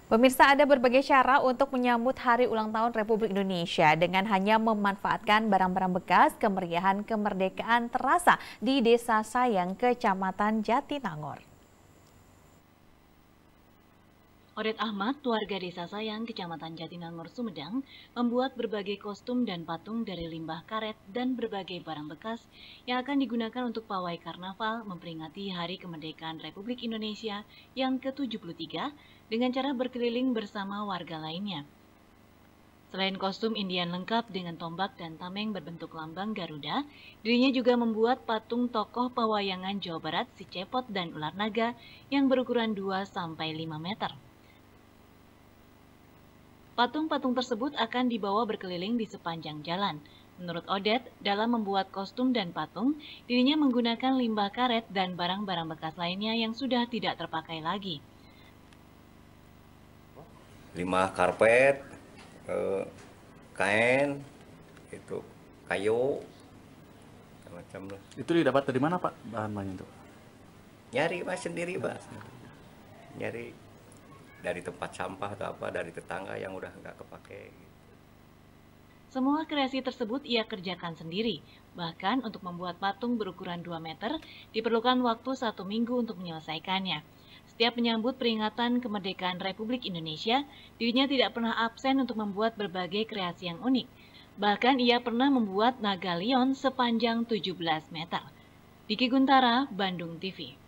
Pemirsa, ada berbagai cara untuk menyambut Hari Ulang Tahun Republik Indonesia dengan hanya memanfaatkan barang-barang bekas. Kemeriahan kemerdekaan terasa di Desa Sayang, Kecamatan Jatinangor. Odet Ahmad, warga Desa Sayang, Kecamatan Jatinangor, Sumedang, membuat berbagai kostum dan patung dari limbah karet dan berbagai barang bekas yang akan digunakan untuk pawai karnaval memperingati Hari Kemerdekaan Republik Indonesia yang ke-73 dengan cara berkeliling bersama warga lainnya. Selain kostum Indian lengkap dengan tombak dan tameng berbentuk lambang Garuda, dirinya juga membuat patung tokoh pewayangan Jawa Barat si Cepot dan Ular Naga yang berukuran 2-5 meter. Patung-patung tersebut akan dibawa berkeliling di sepanjang jalan. Menurut Odet, dalam membuat kostum dan patung, dirinya menggunakan limbah karet dan barang-barang bekas lainnya yang sudah tidak terpakai lagi. Limbah karpet, kain, itu kayu, macam lah. Itu didapat dari mana, Pak, bahan-bahannya itu? Nyari mas sendiri, Pak. Nyari dari tempat sampah atau apa, dari tetangga yang udah nggak kepake. Semua kreasi tersebut ia kerjakan sendiri. Bahkan untuk membuat patung berukuran 2 meter, diperlukan waktu 1 minggu untuk menyelesaikannya. Setiap menyambut peringatan kemerdekaan Republik Indonesia, dirinya tidak pernah absen untuk membuat berbagai kreasi yang unik. Bahkan ia pernah membuat naga leon sepanjang 17 meter. Diki Guntara, Bandung TV.